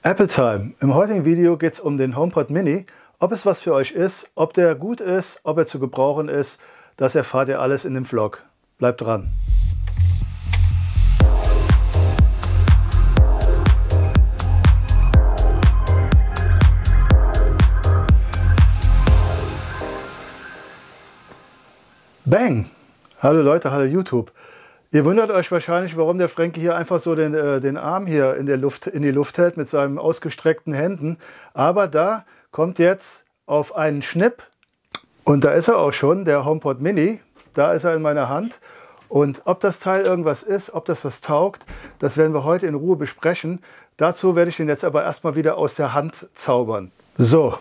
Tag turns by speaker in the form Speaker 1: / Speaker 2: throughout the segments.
Speaker 1: Apple Time. Im heutigen Video geht es um den HomePod Mini. Ob es was für euch ist, ob der gut ist, ob er zu gebrauchen ist, das erfahrt ihr alles in dem Vlog. Bleibt dran. Bang! Hallo Leute, hallo YouTube. Ihr wundert euch wahrscheinlich, warum der Frankie hier einfach so den Arm hier in die Luft hält mit seinen ausgestreckten Händen. Aber da kommt jetzt auf einen Schnipp und da ist er auch schon, der HomePod Mini. Da ist er in meiner Hand. Und ob das Teil irgendwas ist, ob das was taugt, das werden wir heute in Ruhe besprechen. Dazu werde ich den jetzt aber erstmal wieder aus der Hand zaubern. So.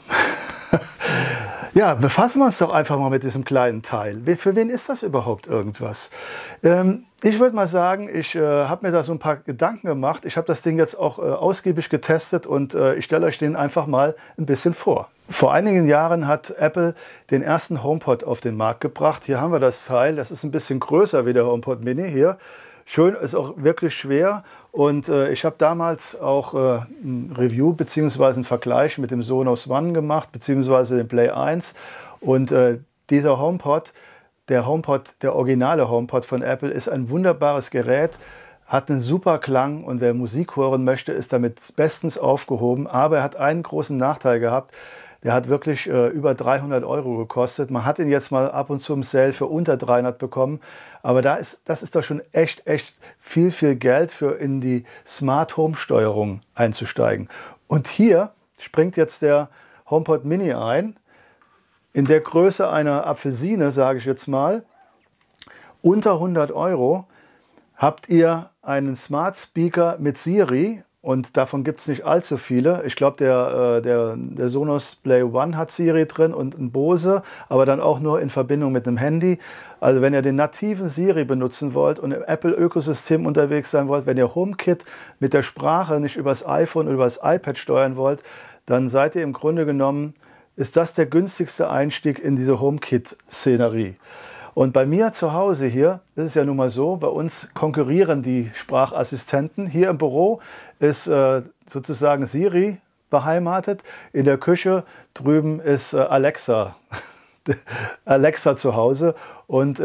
Speaker 1: Ja, befassen wir uns doch einfach mal mit diesem kleinen Teil. Für wen ist das überhaupt irgendwas? Ich würde mal sagen, ich habe mir da so ein paar Gedanken gemacht. Ich habe das Ding jetzt auch ausgiebig getestet und ich stelle euch den einfach mal ein bisschen vor. Vor einigen Jahren hat Apple den ersten HomePod auf den Markt gebracht. Hier haben wir das Teil, das ist ein bisschen größer wie der HomePod Mini hier. Schön, ist auch wirklich schwer und ich habe damals auch ein Review bzw. einen Vergleich mit dem Sonos One gemacht bzw. dem Play 1 und dieser HomePod, der originale HomePod von Apple, ist ein wunderbares Gerät, hat einen super Klang und wer Musik hören möchte, ist damit bestens aufgehoben, aber er hat einen großen Nachteil gehabt. Der hat wirklich über 300 € gekostet. Man hat ihn jetzt mal ab und zu im Sale für unter 300 bekommen. Aber das ist doch schon echt viel Geld für in die Smart Home Steuerung einzusteigen. Und hier springt jetzt der HomePod Mini ein. In der Größe einer Apfelsine, sage ich jetzt mal, unter 100 € habt ihr einen Smart Speaker mit Siri. Und davon gibt es nicht allzu viele. Ich glaube, der Sonos Play One hat Siri drin und ein Bose, aber dann auch nur in Verbindung mit einem Handy. Also wenn ihr den nativen Siri benutzen wollt und im Apple-Ökosystem unterwegs sein wollt, wenn ihr HomeKit mit der Sprache nicht übers iPhone oder übers iPad steuern wollt, dann seid ihr im Grunde genommen, ist das der günstigste Einstieg in diese HomeKit-Szenerie. Und bei mir zu Hause hier, das ist ja nun mal so, bei uns konkurrieren die Sprachassistenten. Hier im Büro ist sozusagen Siri beheimatet. In der Küche drüben ist Alexa zu Hause. Und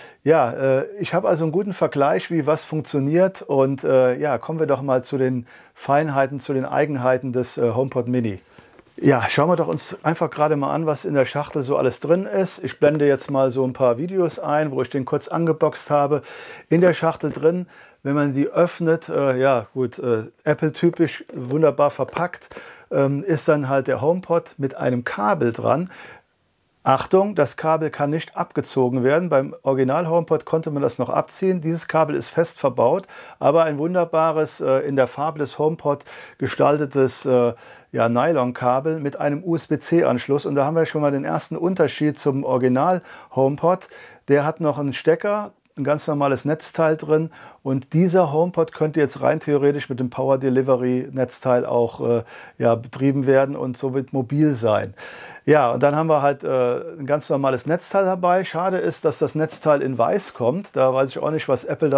Speaker 1: ich habe also einen guten Vergleich, wie was funktioniert. Und kommen wir doch mal zu den Feinheiten, zu den Eigenheiten des HomePod Mini. Ja, schauen wir doch uns einfach gerade mal an, was in der Schachtel so alles drin ist. Ich blende jetzt mal so ein paar Videos ein, wo ich den kurz angeboxt habe. In der Schachtel drin, wenn man die öffnet, Apple-typisch wunderbar verpackt, ist dann halt der HomePod mit einem Kabel dran. Achtung, das Kabel kann nicht abgezogen werden. Beim Original HomePod konnte man das noch abziehen. Dieses Kabel ist fest verbaut, aber ein wunderbares, in der Farbe des HomePod gestaltetes Nylon-Kabel mit einem USB-C-Anschluss. Und da haben wir schon mal den ersten Unterschied zum Original HomePod. Der hat noch einen Stecker, ein ganz normales Netzteil drin. Und dieser HomePod könnte jetzt rein theoretisch mit dem Power Delivery Netzteil auch betrieben werden und somit mobil sein. Ja, und dann haben wir halt ein ganz normales Netzteil dabei. Schade ist, dass das Netzteil in weiß kommt. Da weiß ich auch nicht, was Apple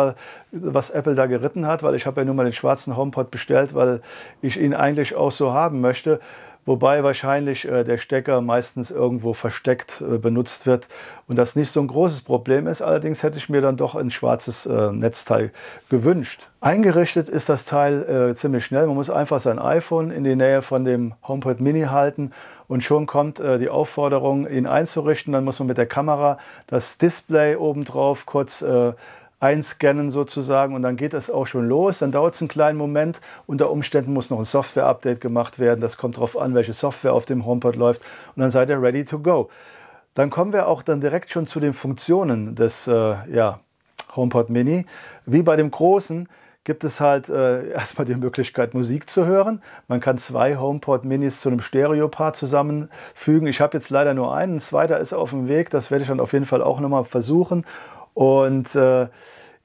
Speaker 1: da geritten hat, weil ich habe ja nur mal den schwarzen HomePod bestellt, weil ich ihn eigentlich auch so haben möchte. Wobei wahrscheinlich der Stecker meistens irgendwo versteckt benutzt wird und das nicht so ein großes Problem ist. Allerdings hätte ich mir dann doch ein schwarzes Netzteil gewünscht. Eingerichtet ist das Teil ziemlich schnell. Man muss einfach sein iPhone in die Nähe von dem HomePod Mini halten und schon kommt die Aufforderung, ihn einzurichten. Dann muss man mit der Kamera das Display obendrauf kurz einscannen sozusagen und dann geht es auch schon los. Dann dauert es einen kleinen Moment. Unter Umständen muss noch ein Software-Update gemacht werden. Das kommt darauf an, welche Software auf dem HomePod läuft und dann seid ihr ready to go. Dann kommen wir auch dann direkt schon zu den Funktionen des HomePod Mini. Wie bei dem großen gibt es halt erstmal die Möglichkeit, Musik zu hören. Man kann zwei HomePod Minis zu einem Stereo-Paar zusammenfügen. Ich habe jetzt leider nur einen, ein zweiter ist auf dem Weg. Das werde ich dann auf jeden Fall auch nochmal versuchen. Und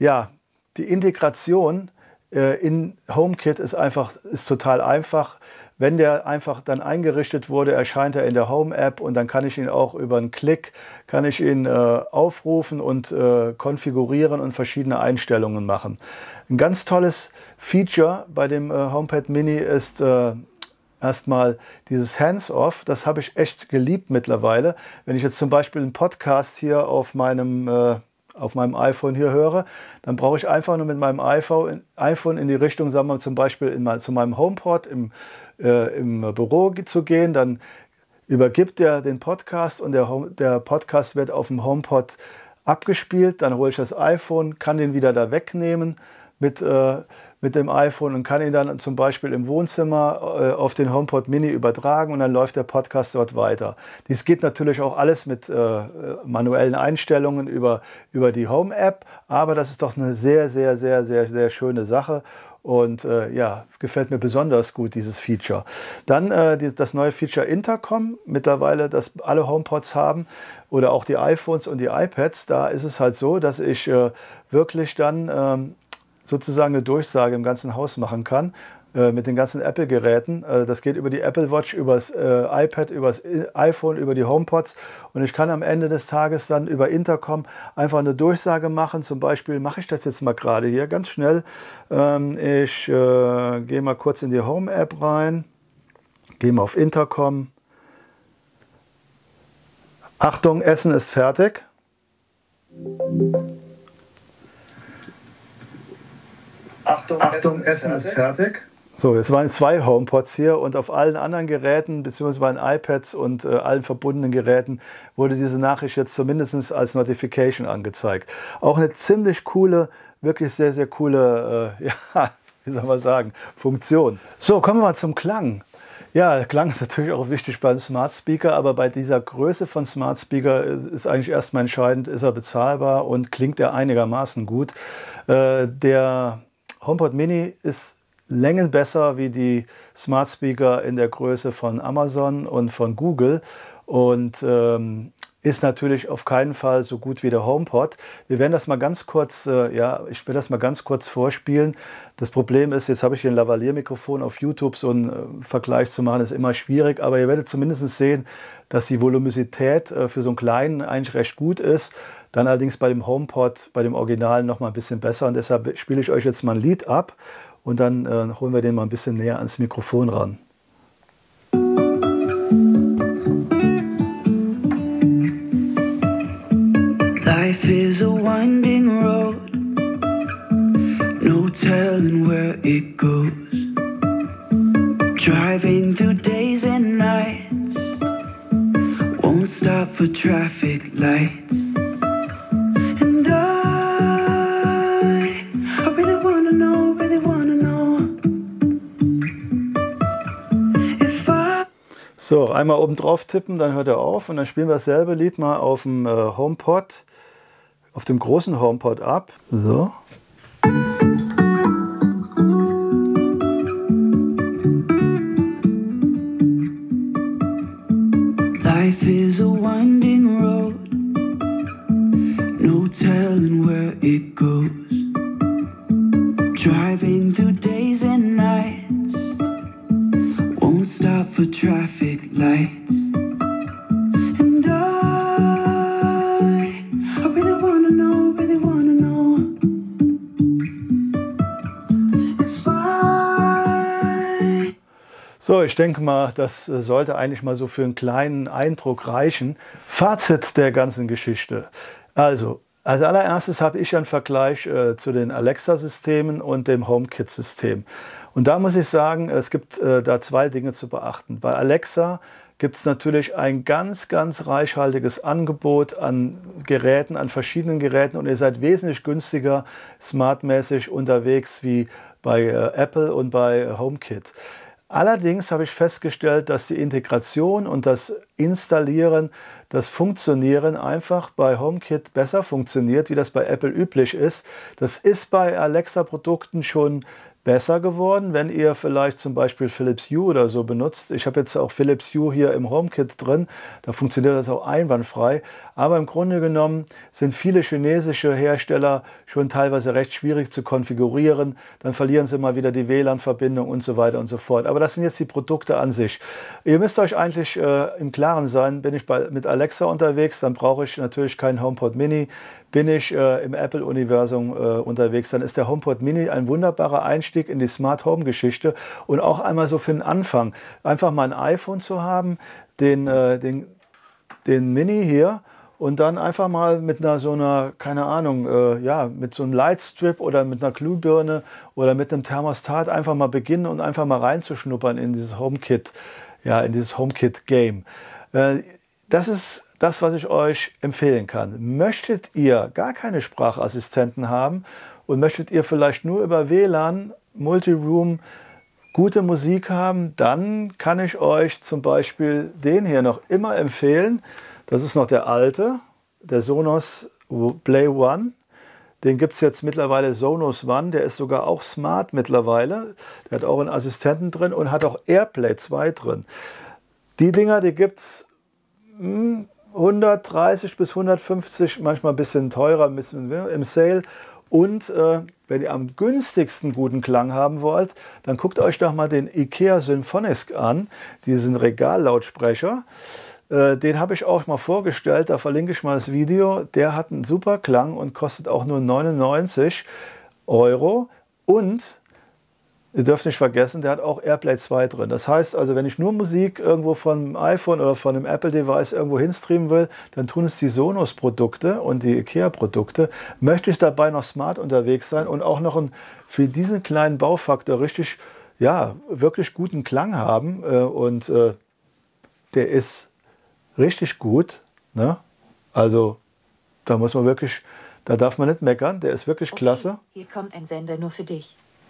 Speaker 1: die Integration in HomeKit ist total einfach. wenn der einfach dann eingerichtet wurde, erscheint er in der Home-App und dann kann ich ihn auch über einen Klick, kann ich ihn aufrufen und konfigurieren und verschiedene Einstellungen machen. Ein ganz tolles Feature bei dem HomePad Mini ist erstmal dieses Hands-Off. Das habe ich echt geliebt mittlerweile. Wenn ich jetzt zum Beispiel einen Podcast hier auf meinem iPhone hier höre, dann brauche ich einfach nur mit meinem iPhone in die Richtung, sagen wir zum Beispiel zu meinem HomePod im Büro zu gehen, dann übergibt er den Podcast und der Podcast wird auf dem HomePod abgespielt, dann hole ich das iPhone, kann den wieder da wegnehmen mit dem iPhone und kann ihn dann zum Beispiel im Wohnzimmer auf den HomePod Mini übertragen und dann läuft der Podcast dort weiter. Dies geht natürlich auch alles mit manuellen Einstellungen über die Home-App, aber das ist doch eine sehr, sehr, sehr, sehr, sehr schöne Sache. Und ja, gefällt mir besonders gut, dieses Feature. Dann das neue Feature Intercom, mittlerweile, das alle HomePods haben oder auch die iPhones und die iPads. Da ist es halt so, dass ich wirklich dann sozusagen eine Durchsage im ganzen Haus machen kann mit den ganzen Apple-Geräten. Das geht über die Apple Watch, über das iPad, über das iPhone, über die HomePods. Und ich kann am Ende des Tages dann über Intercom einfach eine Durchsage machen. Zum Beispiel mache ich das jetzt mal gerade hier ganz schnell. Ich gehe mal kurz in die Home-App rein, gehe mal auf Intercom. Achtung, Essen ist fertig. Achtung, Essen ist fertig. So, jetzt waren 2 HomePods hier und auf allen anderen Geräten, beziehungsweise bei den iPads und allen verbundenen Geräten, wurde diese Nachricht jetzt zumindest als Notification angezeigt. Auch eine ziemlich coole, wirklich sehr, sehr coole, ja, wie soll man sagen, Funktion. So, kommen wir mal zum Klang. Ja, Klang ist natürlich auch wichtig beim Smart Speaker, aber bei dieser Größe von Smart Speaker ist eigentlich erstmal entscheidend, ist er bezahlbar und klingt er einigermaßen gut. Der HomePod Mini ist Längen besser wie die Smart Speaker in der Größe von Amazon und von Google und ist natürlich auf keinen Fall so gut wie der HomePod. Wir werden das mal ganz kurz, ich will das mal ganz kurz vorspielen. Das Problem ist, jetzt habe ich hier ein Lavalier-Mikrofon auf YouTube, so einen Vergleich zu machen, ist immer schwierig, aber ihr werdet zumindest sehen, dass die Volumisität für so einen kleinen eigentlich recht gut ist. Dann allerdings bei dem HomePod, bei dem Original noch mal ein bisschen besser und deshalb spiele ich euch jetzt mal ein Lied ab und dann holen wir den mal ein bisschen näher ans Mikrofon ran.
Speaker 2: Life is a winding road, no telling where it goes. Driving through days and nights, won't stop for traffic lights. And I really wanna know if I...
Speaker 1: So, einmal oben drauf tippen, dann hört er auf und dann spielen wir dasselbe Lied mal auf dem HomePod, auf dem großen HomePod ab. So.
Speaker 2: Life is a winding road, no telling where it goes. Driving through days and nights, won't stop for traffic lights. And I really wanna know if I...
Speaker 1: So, ich denke mal, das sollte eigentlich mal so für einen kleinen Eindruck reichen. Fazit der ganzen Geschichte. Also, als allererstes habe ich einen Vergleich zu den Alexa-Systemen und dem HomeKit-System. Und da muss ich sagen, es gibt da 2 Dinge zu beachten. Bei Alexa gibt es natürlich ein ganz, ganz reichhaltiges Angebot an Geräten, an verschiedenen Geräten und ihr seid wesentlich günstiger smartmäßig unterwegs wie bei Apple und bei HomeKit. Allerdings habe ich festgestellt, dass die Integration und das Installieren, das Funktionieren einfach bei HomeKit besser funktioniert, wie das bei Apple üblich ist. Das ist bei Alexa-Produkten schon besser geworden, wenn ihr vielleicht zum Beispiel Philips Hue oder so benutzt. Ich habe jetzt auch Philips Hue hier im HomeKit drin, da funktioniert das auch einwandfrei. Aber im Grunde genommen sind viele chinesische Hersteller schon teilweise recht schwierig zu konfigurieren. Dann verlieren sie mal wieder die WLAN-Verbindung und so weiter und so fort. Aber das sind jetzt die Produkte an sich. Ihr müsst euch eigentlich im Klaren sein, bin ich mit Alexa unterwegs, dann brauche ich natürlich keinen HomePod Mini. Bin ich im Apple-Universum unterwegs, dann ist der HomePod Mini ein wunderbarer Einstieg in die Smart Home Geschichte und auch einmal so für den Anfang. Einfach mal ein iPhone zu haben, den Mini hier und dann einfach mal mit so einer, keine Ahnung, ja, mit so einem Lightstrip oder mit einer Glühbirne oder mit einem Thermostat einfach mal beginnen und einfach mal reinzuschnuppern in dieses HomeKit, ja, in dieses HomeKit-Game. Das ist das, was ich euch empfehlen kann. Möchtet ihr gar keine Sprachassistenten haben und möchtet ihr vielleicht nur über WLAN, Multiroom gute Musik haben, dann kann ich euch zum Beispiel den hier noch immer empfehlen. Das ist noch der alte, der Sonos Play One. Den gibt es jetzt mittlerweile Sonos One, der ist sogar auch smart mittlerweile. Der hat auch einen Assistenten drin und hat auch AirPlay 2 drin. Die Dinger, die gibt es 130 bis 150, manchmal ein bisschen teurer, ein bisschen im Sale. Und wenn ihr am günstigsten guten Klang haben wollt, dann guckt euch doch mal den IKEA Symphonisk an, diesen Regallautsprecher. Den habe ich auch mal vorgestellt, da verlinke ich mal das Video. Der hat einen super Klang und kostet auch nur 99 € und ihr dürft nicht vergessen, der hat auch AirPlay 2 drin. Das heißt also, wenn ich nur Musik irgendwo von einem iPhone oder von einem Apple-Device irgendwo hinstreamen will, dann tun es die Sonos-Produkte und die IKEA-Produkte. Möchte ich dabei noch smart unterwegs sein und auch noch für diesen kleinen Baufaktor richtig, ja, wirklich guten Klang haben. Und der ist richtig gut. Ne? Also da muss man wirklich, da darf man nicht meckern. Der ist wirklich klasse.
Speaker 3: Hier kommt ein Sender nur für dich.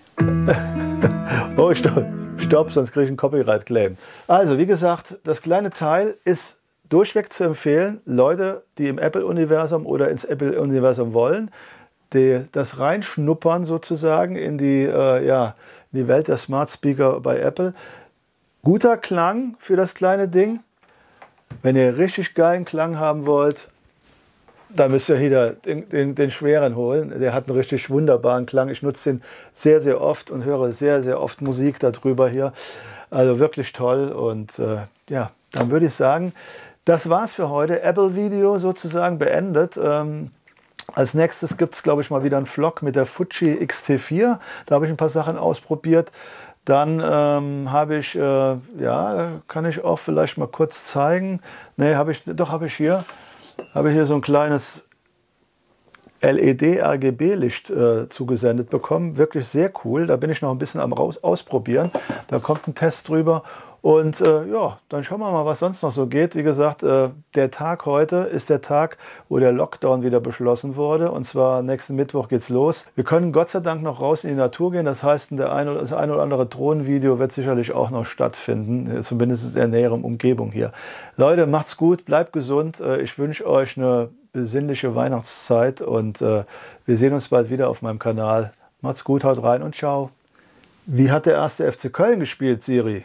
Speaker 1: Oh, stopp, sonst kriege ich einen Copyright-Claim. Also, wie gesagt, das kleine Teil ist durchweg zu empfehlen. Leute, die im Apple-Universum oder ins Apple-Universum wollen, das Reinschnuppern sozusagen in die Welt der Smart Speaker bei Apple. Guter Klang für das kleine Ding. Wenn ihr richtig geilen Klang haben wollt, da müsst ihr wieder den schweren holen. Der hat einen richtig wunderbaren Klang. Ich nutze den sehr, sehr oft und höre sehr, sehr oft Musik darüber hier. Also wirklich toll. Und ja, dann würde ich sagen, das war's für heute. Apple-Video sozusagen beendet. Als nächstes gibt es, glaube ich, mal wieder einen Vlog mit der Fuji X-T4. Da habe ich ein paar Sachen ausprobiert. Dann habe ich, ja, kann ich auch vielleicht mal kurz zeigen. Ne, habe ich hier so ein kleines LED-RGB-Licht zugesendet bekommen. Wirklich sehr cool. Da bin ich noch ein bisschen am Ausprobieren. Da kommt ein Test drüber. Und ja, dann schauen wir mal, was sonst noch so geht. Wie gesagt, der Tag heute ist der Tag, wo der Lockdown wieder beschlossen wurde. Und zwar nächsten Mittwoch geht's los. Wir können Gott sei Dank noch raus in die Natur gehen. Das heißt, das ein oder andere Drohnenvideo wird sicherlich auch noch stattfinden. Zumindest in der näheren Umgebung hier. Leute, macht's gut, bleibt gesund. Ich wünsche euch eine besinnliche Weihnachtszeit. Und wir sehen uns bald wieder auf meinem Kanal. Macht's gut, haut rein und ciao. Wie hat der 1. FC Köln gespielt, Siri?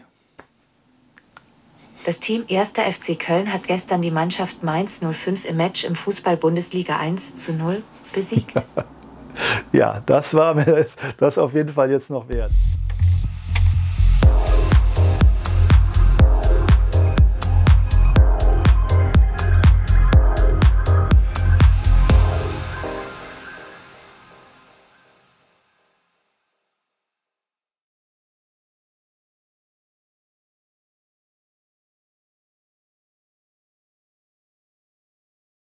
Speaker 3: Das Team 1. FC Köln hat gestern die Mannschaft Mainz 05 im Match im Fußball-Bundesliga 1:0 besiegt.
Speaker 1: Ja, das war mir das auf jeden Fall jetzt noch wert.